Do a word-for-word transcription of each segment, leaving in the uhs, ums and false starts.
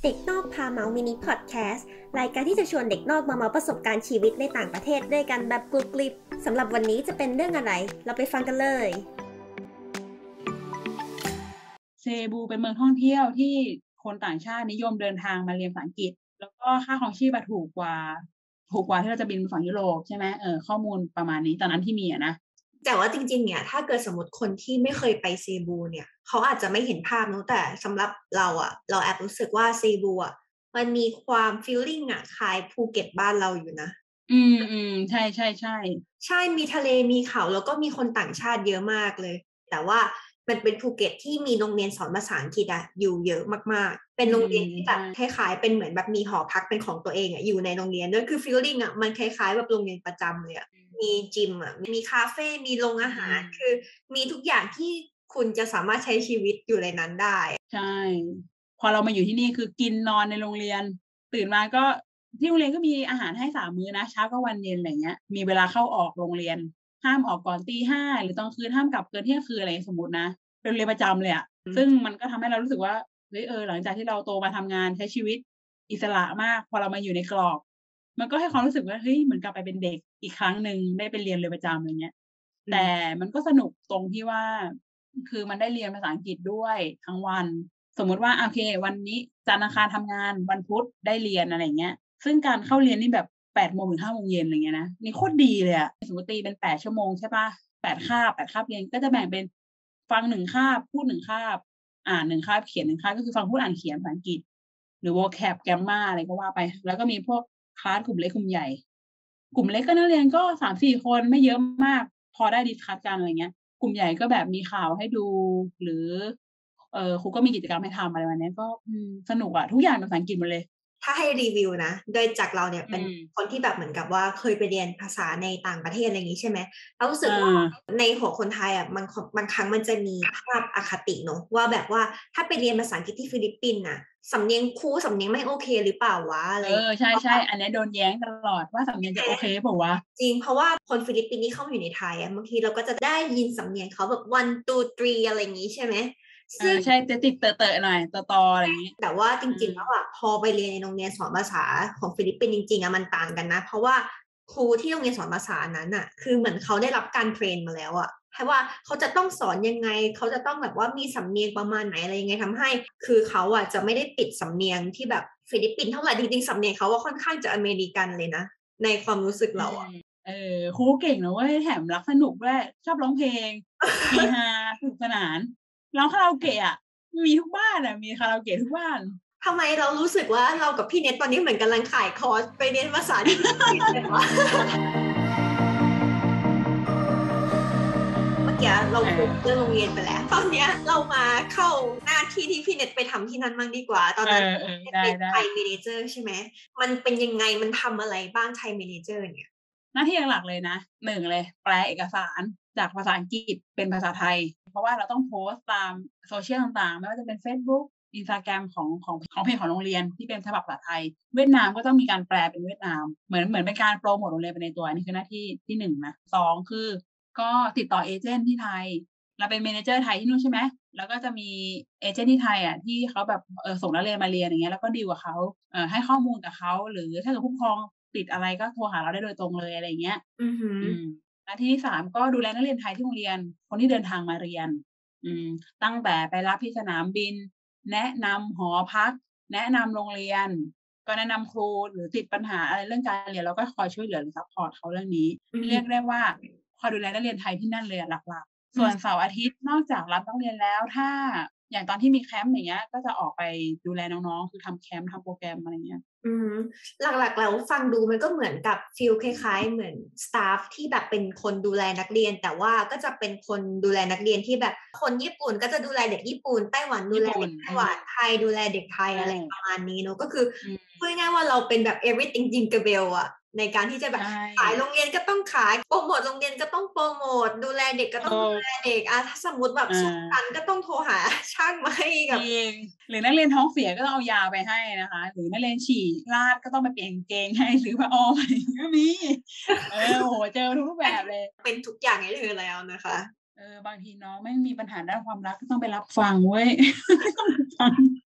เด็กนอกพาเมาส์มินิพอดแคสต์รายการที่จะชวนเด็กนอกมาเมาประสบการณ์ชีวิตในต่างประเทศด้วยกันแบบกรุบกริบสำหรับวันนี้จะเป็นเรื่องอะไรเราไปฟังกันเลยเซบูเป็นเมืองท่องเที่ยวที่คนต่างชาตินิยมเดินทางมาเรียนภาษาอังกฤษแล้วก็ค่าครองชีพถูกกว่าถูกกว่าที่เราจะบินไปฝั่งยุโรปใช่ไหมเออข้อมูลประมาณนี้ตอนนั้นที่มีอะนะแต่ว่าจริงๆเนี่ยถ้าเกิดสมมติคนที่ไม่เคยไปเซบูเนี่ยเขาอาจจะไม่เห็นภาพเนอะแต่สำหรับเราอะเราแอบรู้สึกว่าเซบูอะมันมีความฟีลลิ่งอะคล้ายภูเก็ตบ้านเราอยู่นะอืมอืมใช่ใช่ใช่ใช่มีทะเลมีเขาแล้วก็มีคนต่างชาติเยอะมากเลยแต่ว่ามันเป็นภูเก็ตที่มีโรงเรียนสอนภาษาอังกฤษอะอยู่เยอะมากๆเป็นโรงเรียนที่แบบคล้ายๆเป็นเหมือนแบบมีหอพักเป็นของตัวเองอะอยู่ในโรงเรียนด้วยคือฟีลลิ่งอะมันคล้ายๆแบบโรงเรียนประจำเลยอะมีจิมอ่ะมีคาเฟ่มีโรงอาหารคือมีทุกอย่างที่คุณจะสามารถใช้ชีวิตอยู่ในนั้นได้ใช่พอเรามาอยู่ที่นี่คือกินนอนในโรงเรียนตื่นมาก็ที่โรงเรียนก็มีอาหารให้สามมื้อนะเช้ากลางวันเย็นอะไรเงี้ยมีเวลาเข้าออกโรงเรียนห้ามออกก่อนตีห้าหรือตอนคืนห้ามกลับเกินเที่ยงคืนอะไรสมมตินะเป็นโรงเรียนประจำเลยอะซึ่งมันก็ทำให้เรารู้สึกว่าเฮ้ยเออหลังจากที่เราโตมาทำงานใช้ชีวิตอิสระมากพอเรามาอยู่ในกรอบมันก็ให้ความรู้สึกว่าเฮ้ยเหมือนกลับไปเป็นเด็กอีกครั้งหนึ่งได้ไปเรียนเรียนประจำอะไรเงี้ยแต่มันก็สนุกตรงที่ว่าคือมันได้เรียนภาษาอังกฤษด้วยทั้งวันสมมุติว่าโอเควันนี้จันทร์อังคารทำงานวันพุธได้เรียนอะไรเงี้ยซึ่งการเข้าเรียนนี่แบบแปดโมงถึงห้าโมงเย็นอะไรเงี้ยนะนี่โคตรดีเลยอะสมมุติตีเป็นแปดชั่วโมงใช่เปล่าแปดคาบแปดคาบเรียนก็จะแบ่งเป็นฟังหนึ่งคาบพูดหนึ่งคาบอ่านหนึ่งคาบเขียนหนึ่งคาบก็คือฟังพูดอ่านเขียนภาษาอังกฤษหรือ vocab grammar อะไรก็ว่าไปแล้วก็มีพวกคลาสกลุ่มเล็กกลุ่มใหญ่กลุ่มเล็กก็นักเรียนก็ สามถึงสี่ คนไม่เยอะมากพอได้ดิสคัสกันอะไรเงี้ยกลุ่มใหญ่ก็แบบมีข่าวให้ดูหรือเออครูก็มีกิจกรรมให้ทำอะไรแบบนี้ก็สนุกอะทุกอย่างเป็นภาษาอังกฤษหมดเลยถ้าให้รีวิวนะโดยจากเราเนี่ยเป็นคนที่แบบเหมือนกับว่าเคยไปเรียนภาษาในต่างประเทศอะไรอย่างนี้ใช่ไหมเรารู้สึกว่าในหัวคนไทยอ่ะมันบางครั้งมันจะมีภาพอคติเนอะว่าแบบว่าถ้าไปเรียนภาษาอังกฤษที่ฟิลิปปินส์น่ะสำเนียงครูสำเนียงไม่โอเคหรือเปล่าวะอะไรเออใช่ใช่อันนี้โดนแย้งตลอดว่าสำเนียงจะโอเคเปล่าวะจริงเพราะว่าคนฟิลิปปินส์ที่เข้ามาอยู่ในไทยอ่ะบางทีเราก็จะได้ยินสำเนียงเขาแบบ one two three อะไรอย่างนี้ใช่ไหมซึ่งใช่จะติดเตอะๆหน่อยตอๆอะไรอย่างนี้แต่ว่าจริงๆแล้วอ่ะพอไปเรียนในโรงเรียนสอนภาษาของฟิลิปปินส์จริงๆอ่ะมันต่างกันนะเพราะว่าครูที่โรงเรียนสอนภาษานั้นอ่ะคือเหมือนเขาได้รับการเทรนมาแล้วอ่ะให้ว่าเขาจะต้องสอนยังไงเขาจะต้องแบบว่ามีสำเนียงประมาณไหนอะไรยังไงทำให้คือเขาอ่ะจะไม่ได้ติดสำเนียงที่แบบฟิลิปปินส์เท่าไหร่จริงๆสำเนียงเขาว่าค่อนข้างจะอเมริกันเลยนะในความรู้สึกเราอ่ะเออครูเก่งนะเว้ยแถมรักสนุกด้วยชอบร้องเพลงเฮฮาสนุกสนานร้องคาราโอเกะอ่ะมีทุกบ้านอ่ะมีคาราโอเกะทุกบ้านทำไมเรารู้สึกว่าเรากับพี่เน็ตตอนนี้เหมือนกำลังขายคอร์สไปเรียนภาษาที่ฟิลิปปินส์เลยวะเมื่อกี้เราคุยเรื่องโรงเรียนไปแล้วตอนเนี้ยเรามาเข้าหน้าที่ที่พี่เน็ตไปทำที่นั่นบ้างดีกว่าตอนนั้นเป็นไทยเมเนเจอร์ใช่ไหมมันเป็นยังไงมันทำอะไรบ้างไทยเมเนเจอร์เนี่ยหน้าที่หลักๆเลยนะหนึ่งเลยแปลเอกสารจากภาษาอังกฤษเป็นภาษาไทยเพราะว่าเราต้องโพสต์ตามโซเชียลต่างๆไม่ว่าจะเป็น Facebook Instagram ของของของเพจของโรงเรียนที่เป็นฉบับภาษาไทยเวียดนามก็ต้องมีการแปลเป็นเวียดนามเหมือนเหมือนเป็นการโปรโมทโรงเรียนไปในตัวนี่คือหน้าที่ที่หนึ่งนะสองคือก็ติดต่อเอเจนต์ที่ไทยเราเป็นเมเนเจอร์ไทยที่นู่นใช่ไหมแล้วก็จะมีเอเจนต์ที่ไทยอ่ะที่เขาแบบเออส่งนักเรียนมาเรียนอย่างเงี้ยแล้วก็ดีลกับเขาเอ่อให้ข้อมูลกับเขาหรือถ้าเกิดผู้ปกครองติดอะไรก็โทรหาเราได้โดยตรงเลยอะไรเงี้ยอือหืออืมหน้าที่ที่สามก็ดูแลนักเรียนไทยที่โรงเรียนคนที่เดินทางมาเรียนอืมตั้งแต่ไปรับที่สนามบินแนะนำหอพักแนะนำโรงเรียนก็แนะนำครูหรือติดปัญหาอะไรเรื่องการเรียนเราก็คอยช่วยเหลือหรือซัพพอร์ตเขาเรื่องนี้เรียกได้ว่าคอยดูแลนักเรียนไทยที่นั่นเลยหลักๆส่วนเสาร์อาทิตย์นอกจากรับนักเรียนแล้วถ้าอย่างตอนที่มีแคมป์อย่างเงี้ยก็จะออกไปดูแลน้องๆคือทำแคมป์ทำโปรแกรมอะไรเงี้ยอืมหลักๆแล้วฟังดูมันก็เหมือนกับฟีลคล้ายๆเหมือนสตาฟที่แบบเป็นคนดูแลนักเรียนแต่ว่าก็จะเป็นคนดูแลนักเรียนที่แบบคนญี่ปุ่นก็จะดูแลเด็กญี่ปุ่นไต้หวันดูแลเด็กไต้หวันไทยดูแลเด็กไทยอะไรประมาณนี้เนอะก็คือพูดง่ายๆว่าเราเป็นแบบ everything jingle bell อะในการที่จะแบบขายโรงเรียนก็ต้องขายโปรโมทโรงเรียนก็ต้องโปรโมทดูแลเด็กก็ต้องดูแลเด็กอ่ะถ้าสมมติแบบสุขสันต์ก็ต้องโทรหาช่างมาให้กับหรือนักเรียนท้องเสียก็ต้องเอายาไปให้นะคะหรือนักเรียนฉี่ราดก็ต้องไปเปลี่ยนกางเกงให้หรือว่าอ้อมก็มีเออโหเจอทุกแบบเลยเป็นทุกอย่างให้เธอแล้วนะคะเออบางทีน้องไม่มีปัญหาด้านความรักก็ต้องไปรับฟังเว้ยต้องฟัง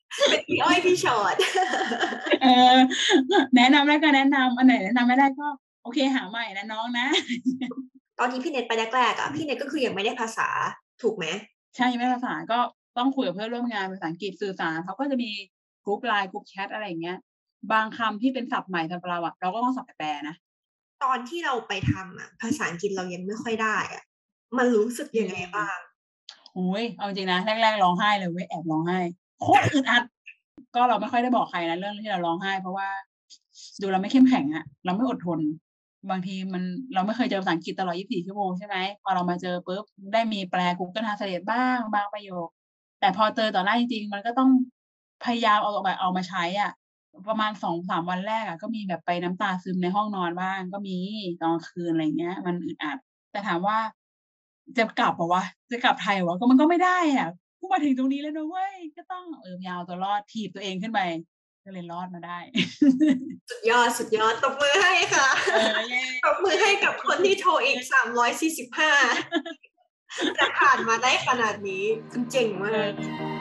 เป็นพี่อ้อยพี่ชอตเออแนะนำได้ก็แนะนำอันไหนแนะนำไม่ได้ก็โอเคหาใหม่นะน้องนะตอนที่พี่เน็ตไปแรกๆอ่ะพี่เน็ตก็คือยังไม่ได้ภาษาถูกไหมใช่ไม่ภาษาก็ต้องคุยกับเพื่อนร่วมงานภาษาอังกฤษสื่อสารเขาก็จะมีกรุ๊ปไลน์กรุ๊ปแชทอะไรอย่างเงี้ยบางคำที่เป็นศัพท์ใหม่สำหรับเราอะเราก็ต้องสับแปลนะตอนที่เราไปทำอ่ะภาษาอังกฤษเรายังไม่ค่อยได้อ่ะมันรู้สึกยังไงบ้างโอ้ยเอาจริงนะแรกๆร้องไห้เลยเว้ยแอบร้องไห้โคตรอึดอัดก็เราไม่ค่อยได้บอกใครนะเรื่องที่เราร้องไห้เพราะว่าดูเราไม่เข้มแข็งอะเราไม่อดทนบางทีมันเราไม่เคยเจอภาษาอังกฤษตลอดยี่สิบสี่ชั่วโมงใช่ไหมพอเรามาเจอปุ๊บได้มีแปล Google Translate บ้างบางประโยคแต่พอเจอต่อหน้าจริงๆมันก็ต้องพยายามเอาแบบเอามาใช้อ่ะประมาณ สองถึงสาม วันแรกอ่ะก็มีแบบไปน้ำตาซึมในห้องนอนบ้างก็มีตอนคืนอะไรเงี้ยมันอึดอัดแต่ถามว่าจะกลับเหรอวะจะกลับไทยเหรอวะก็มันก็ไม่ได้อ่ะกูมาถึงตรงนี้แล้วนะเว้ยก็ต้องเออยาวตัวรอดถีบตัวเองขึ้นไปก็เลยรอดมาได้สุดยอดสุดยอดตบมือให้ค่ะตบมือให้กับคนที่โทรอีกสามร้อยสี่สิบห้าจะผ่านมาได้ขนาดนี้คุณเจ๋งมาก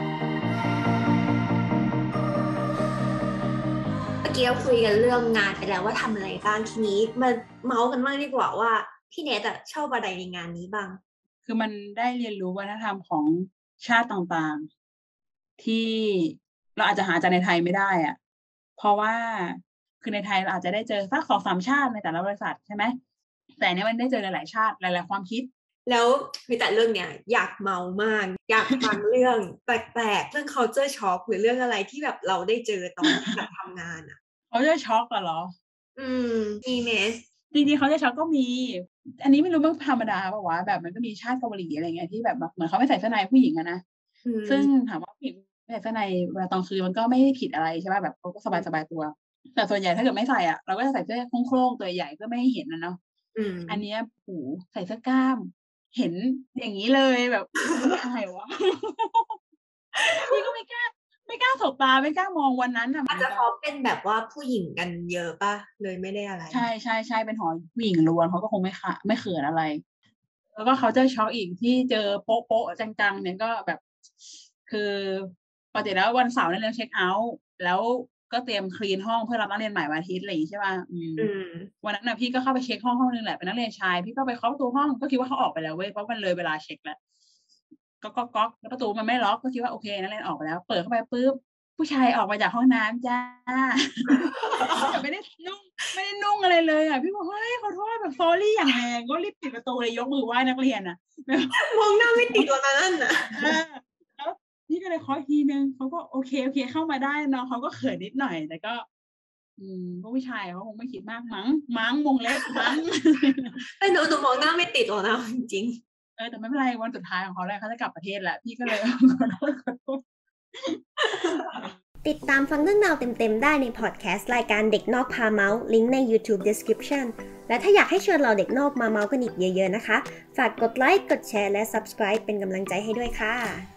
เมื่อกี้เราคุยกันเรื่องงานไปแล้วว่าทำอะไรบ้างทีนี้มาเมาส์กันบ้างดีกว่าว่าพี่เนทอะชอบอะไรในงานนี้บ้างคือมันได้เรียนรู้วัฒนธรรมของชาติต่างๆที่เราอาจจะหาจากในไทยไม่ได้อะเพราะว่าคือในไทยเราอาจจะได้เจอสักสองสามชาติในแต่ละบริษัทใช่ไหมแต่เนี้ยมันได้เจอหลายๆชาติหลายๆความคิดแล้วมีแต่เรื่องเนี้ยอยากเมามากอยากฟังเรื่องแปลกๆเรื่อง culture shock หรือเรื่องอะไรที่แบบเราได้เจอตอนที่แบบทำงานอ่ะ culture shock อะเหรออืมมีไหมจริงๆ culture shock ก็มีอันนี้ไม่รู้มันธรรมดาป่ะวะแบบมันก็มีชาติเกาหลีอะไรเงี้ยที่แบบเหมือนเขาไม่ใส่เสื้อในผู้หญิงอะนะซึ่งถามว่าผู้หญิงไม่ใส่เสื้อในเวลาตอนคืนมันก็ไม่ได้ผิดอะไรใช่ป่ะแบบเขาก็สบายๆตัวแต่ส่วนใหญ่ถ้าเกิดไม่ใส่อ่ะเราก็จะใส่เสื้อโคร่งๆตัวใหญ่เพื่อไม่ให้เห็นนะเนาะอันนี้โหใส่เสื้อกล้ามเห็นอย่างนี้เลยแบบไม่อาย วะพี่ก็ไม่กล้าไม่กล้าสบตาไม่กล้ามองวันนั้นอ่ะอาจจะเพราะเป็นแบบว่าผู้หญิงกันเยอะป่ะเลยไม่ได้อะไรใช่ใช่ใช่เป็นหอผู้หญิงล้วนเขาก็คงไม่ค่ะไม่เขินอะไรแล้วก็เขาจะช็อกอีกที่เจอโป๊ะโป๊ะจังๆเนี่ยก็แบบคือปกติแล้ววันเสาร์นักเรียนเช็คเอาท์แล้วก็เตรียมคลีนห้องเพื่อรับนักเรียนใหม่วันอาทิตย์อะไรอย่างนี้ใช่ป่ะอืมวันนั้นนะพี่ก็เข้าไปเช็คห้องห้องนึงแหละเป็นนักเรียนชายพี่ก็ไปเคาะประตูห้องก็คิดว่าเขาออกไปแล้วเว้ยเพราะมันเลยเวลาเช็คแล้วก็ก็ก๊อกแล้วประตูมันไม่ล็อกก็คิดว่าโอเคนักเรียนออกไปแล้วเปิดเข้าไปปุ๊บผู้ชายออกมาจากห้องน้ำจ้าแต่ไม่ได้นุ่งไม่ได้นุ่งอะไรเลยอ่ะพี่บอกเฮ้ยขอโทษแบบซอรี่อย่างแรงก็รีบปิดประตูเลยยกมือไหว้นักเรียนอ่ะมองหน้าไม่ติดวันนั้นน่ะแล้วนี่ก็เลยขอทีนึงเขาก็โอเคโอเคเข้ามาได้น้องเขาก็เขินนิดหน่อยแต่ก็อืมพวกผู้ชายเขาคงไม่คิดมากมั้งมั้งวงเล็บมั้งไอ้หนูหนูมองหน้าไม่ติดหรอกนะจริงเออแต่ไม่เป็นไรวันสุดท้ายของเขาแล้วเขาจะกลับประเทศแล้วพี่ก็เลยขอโทษขอโทษติดตามฟังเรื่องราวเต็มๆได้ในพอดแคสต์รายการเด็กนอกพาเมาส์ลิงก์ใน YouTube Description และถ้าอยากให้เชิญเราเด็กนอกมาเมาส์กันอีกเยอะๆนะคะฝากกดไลค์กดแชร์และ Subscribe เป็นกำลังใจให้ด้วยค่ะ